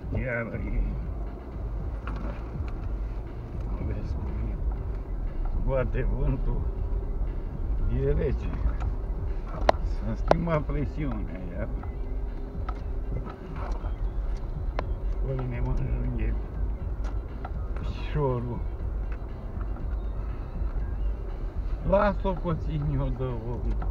Iar vezi cum bate vântul, e rece. S-a schimbat presiunea iar. Șorile mă înjunghe piciorul. Las-o puțin, eu dă vântul.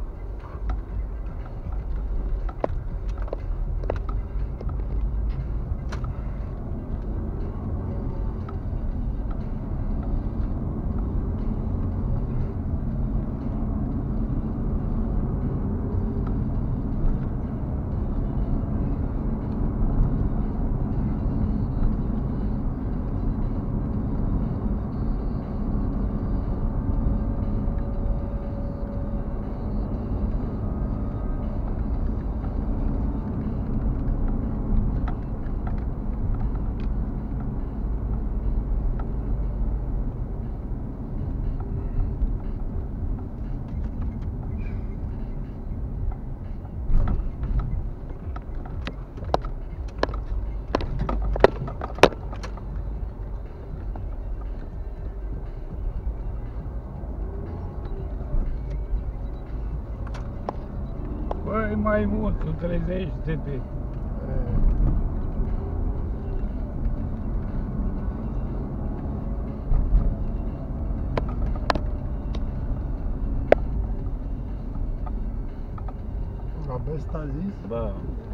Băi, maimuțul, trezește-te! La best a zis? Da.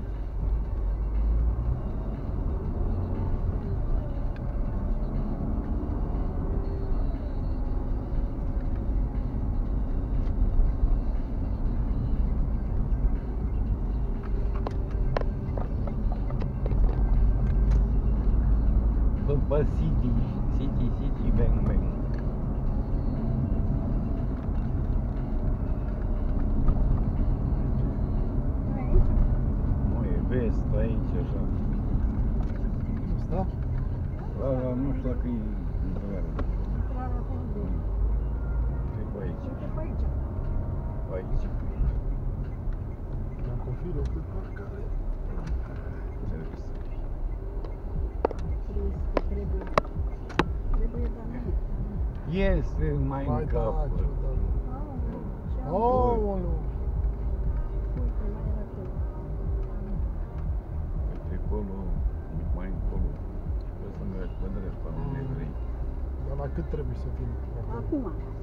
După City, bang, bang. Nu e vest aici, așa. Asta? Da, nu știu dacă e intrare. Intrarea pe unde? E pe aici. Uite pe aici. Pe aici. La confiră pe parcare. Trebuie să fie. Trebuie, dar nu. Este mai în cap. Aoleu! Uite, mai era acolo. Uite acolo, mai încolo. Poți să mergi pe dreapta, unde vrei. Dar la cât trebuie să fim? Acum.